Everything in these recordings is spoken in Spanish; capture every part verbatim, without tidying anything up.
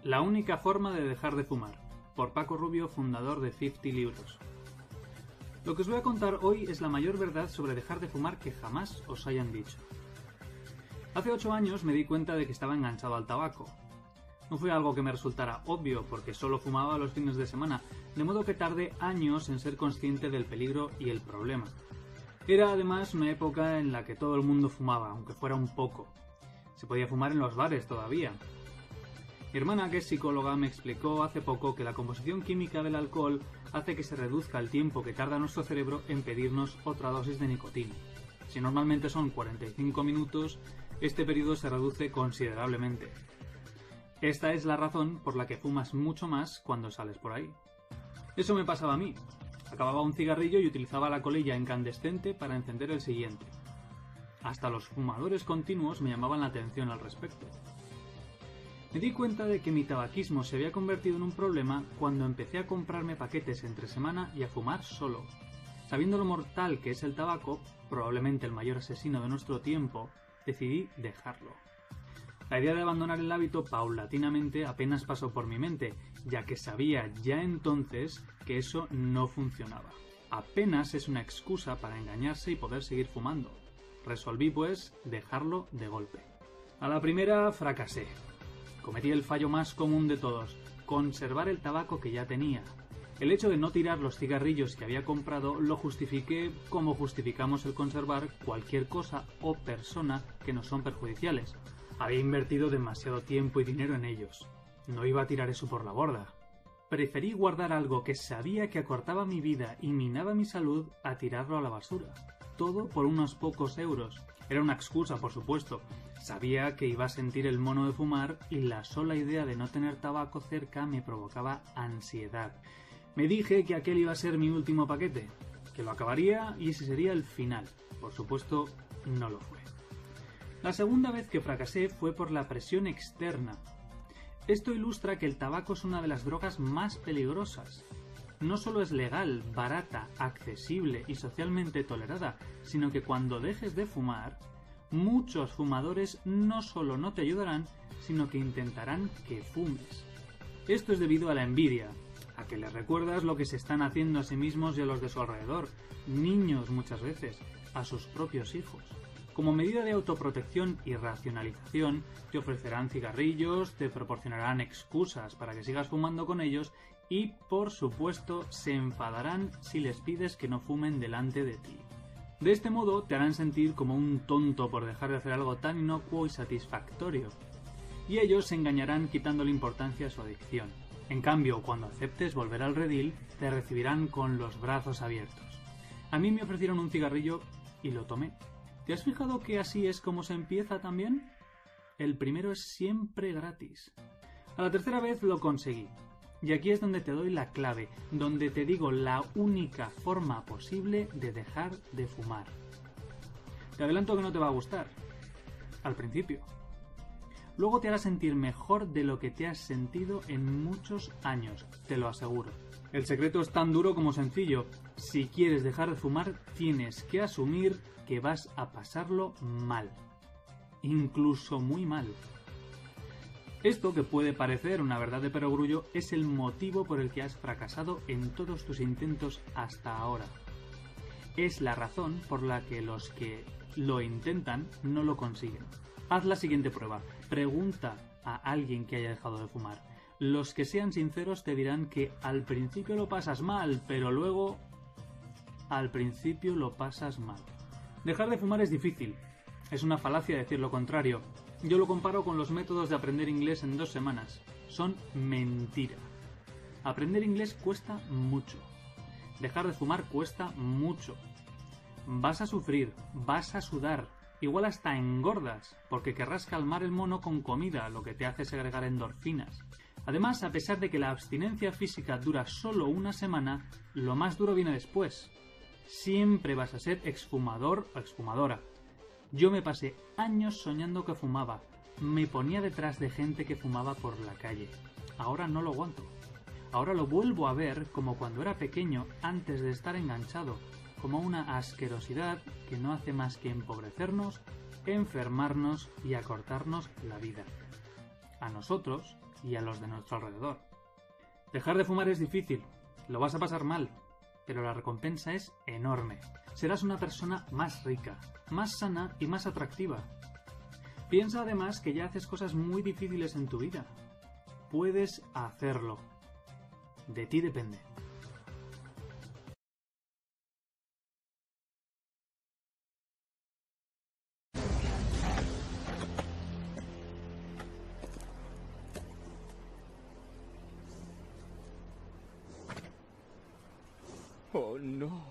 La única forma de dejar de fumar, por Paco Rubio, fundador de cincuenta libros. Lo que os voy a contar hoy es la mayor verdad sobre dejar de fumar que jamás os hayan dicho. Hace ocho años me di cuenta de que estaba enganchado al tabaco. No fue algo que me resultara obvio porque solo fumaba los fines de semana, de modo que tardé años en ser consciente del peligro y el problema. Era además una época en la que todo el mundo fumaba, aunque fuera un poco. Se podía fumar en los bares todavía. Mi hermana, que es psicóloga, me explicó hace poco que la composición química del alcohol hace que se reduzca el tiempo que tarda nuestro cerebro en pedirnos otra dosis de nicotina. Si normalmente son cuarenta y cinco minutos, este periodo se reduce considerablemente. Esta es la razón por la que fumas mucho más cuando sales por ahí. Eso me pasaba a mí. Acababa un cigarrillo y utilizaba la colilla incandescente para encender el siguiente. Hasta los fumadores continuos me llamaban la atención al respecto. Me di cuenta de que mi tabaquismo se había convertido en un problema cuando empecé a comprarme paquetes entre semana y a fumar solo. Sabiendo lo mortal que es el tabaco, probablemente el mayor asesino de nuestro tiempo, decidí dejarlo. La idea de abandonar el hábito paulatinamente apenas pasó por mi mente, ya que sabía ya entonces que eso no funcionaba. Apenas es una excusa para engañarse y poder seguir fumando. Resolví, pues, dejarlo de golpe. A la primera fracasé. Cometí el fallo más común de todos, conservar el tabaco que ya tenía. El hecho de no tirar los cigarrillos que había comprado lo justifiqué como justificamos el conservar cualquier cosa o persona que nos son perjudiciales. Había invertido demasiado tiempo y dinero en ellos. No iba a tirar eso por la borda. Preferí guardar algo que sabía que acortaba mi vida y minaba mi salud a tirarlo a la basura. Todo por unos pocos euros. Era una excusa, por supuesto. Sabía que iba a sentir el mono de fumar y la sola idea de no tener tabaco cerca me provocaba ansiedad. Me dije que aquel iba a ser mi último paquete, que lo acabaría y ese sería el final. Por supuesto, no lo fue. La segunda vez que fracasé fue por la presión externa. Esto ilustra que el tabaco es una de las drogas más peligrosas. No solo es legal, barata, accesible y socialmente tolerada, sino que cuando dejes de fumar, muchos fumadores no solo no te ayudarán, sino que intentarán que fumes. Esto es debido a la envidia, a que les recuerdas lo que se están haciendo a sí mismos y a los de su alrededor, niños muchas veces, a sus propios hijos. Como medida de autoprotección y racionalización, te ofrecerán cigarrillos, te proporcionarán excusas para que sigas fumando con ellos y, por supuesto, se enfadarán si les pides que no fumen delante de ti. De este modo, te harán sentir como un tonto por dejar de hacer algo tan inocuo y satisfactorio. Y ellos se engañarán quitándole importancia a su adicción. En cambio, cuando aceptes volver al redil, te recibirán con los brazos abiertos. A mí me ofrecieron un cigarrillo y lo tomé. ¿Te has fijado que así es como se empieza también? El primero es siempre gratis. A la tercera vez lo conseguí. Y aquí es donde te doy la clave, donde te digo la única forma posible de dejar de fumar. Te adelanto que no te va a gustar. Al principio. Luego te hará sentir mejor de lo que te has sentido en muchos años, te lo aseguro. El secreto es tan duro como sencillo. Si quieres dejar de fumar, tienes que asumir que vas a pasarlo mal. Incluso muy mal. Esto, que puede parecer una verdad de perogrullo, es el motivo por el que has fracasado en todos tus intentos hasta ahora. Es la razón por la que los que lo intentan no lo consiguen. Haz la siguiente prueba. Pregunta a alguien que haya dejado de fumar. Los que sean sinceros te dirán que al principio lo pasas mal, pero luego al principio lo pasas mal. Dejar de fumar es difícil. Es una falacia decir lo contrario. Yo lo comparo con los métodos de aprender inglés en dos semanas. Son mentira. Aprender inglés cuesta mucho. Dejar de fumar cuesta mucho. Vas a sufrir, vas a sudar, igual hasta engordas, porque querrás calmar el mono con comida, lo que te hace segregar endorfinas. Además, a pesar de que la abstinencia física dura solo una semana, lo más duro viene después. Siempre vas a ser exfumador o exfumadora. Yo me pasé años soñando que fumaba. Me ponía detrás de gente que fumaba por la calle. Ahora no lo aguanto. Ahora lo vuelvo a ver como cuando era pequeño antes de estar enganchado, como una asquerosidad que no hace más que empobrecernos, enfermarnos y acortarnos la vida. A nosotros, y a los de nuestro alrededor. Dejar de fumar es difícil, lo vas a pasar mal, pero la recompensa es enorme. Serás una persona más rica, más sana y más atractiva. Piensa además que ya haces cosas muy difíciles en tu vida. Puedes hacerlo. De ti depende. Oh, no.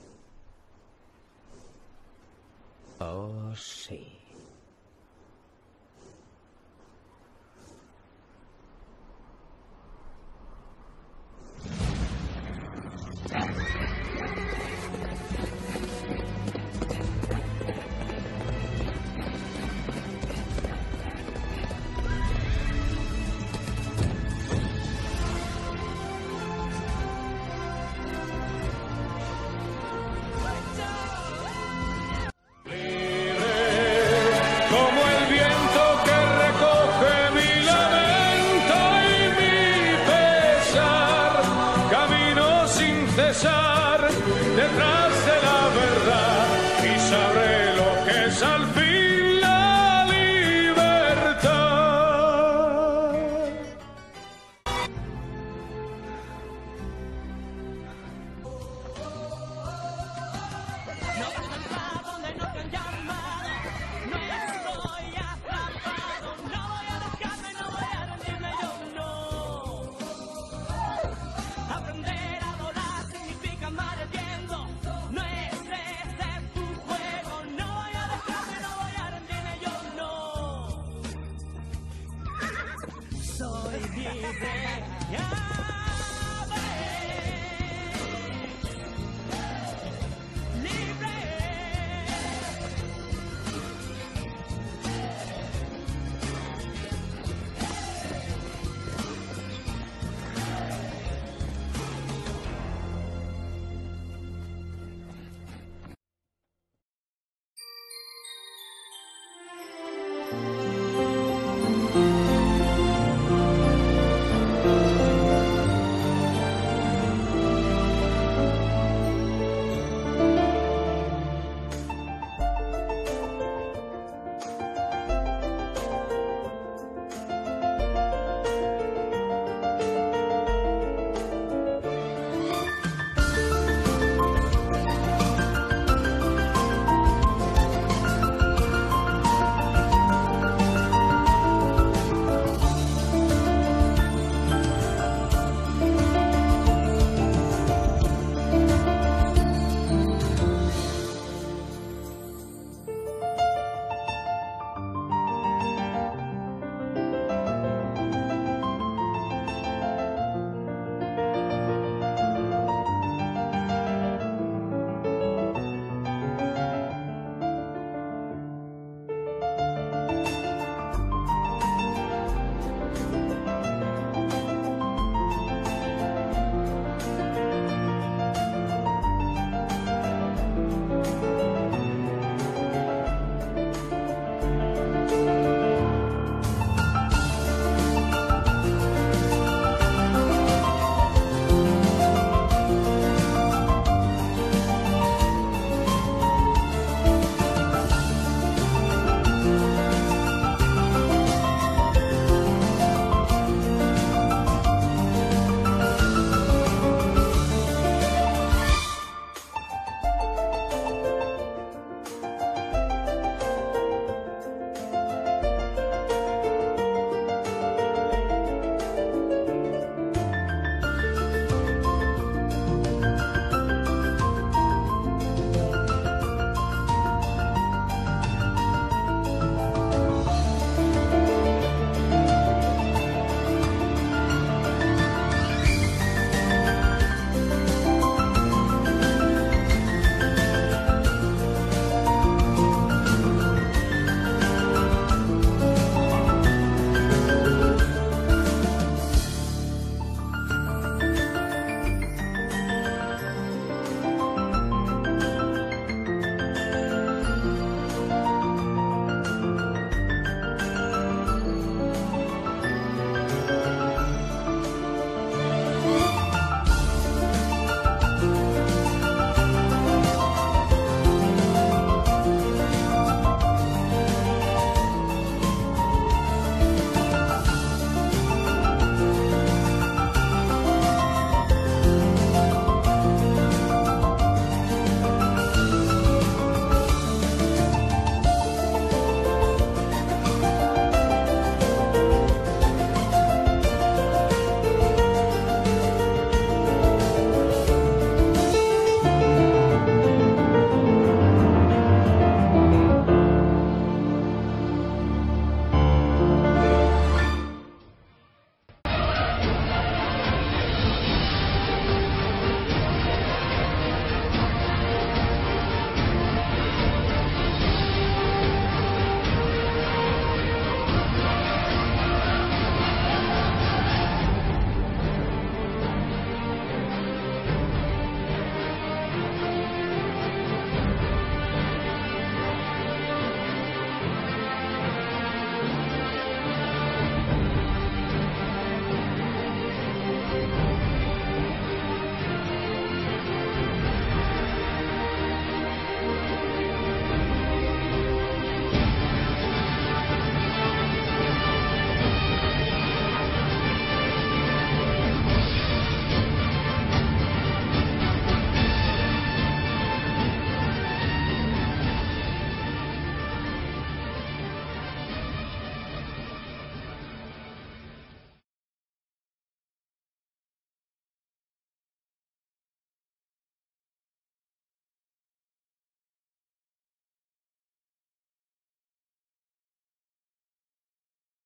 Oh, sí. Como el viento que recoge mi lamento y mi pesar, camino sin cesar detrás de la verdad y sabré lo que es al fin la libertad. Soy libre, libre. Libre.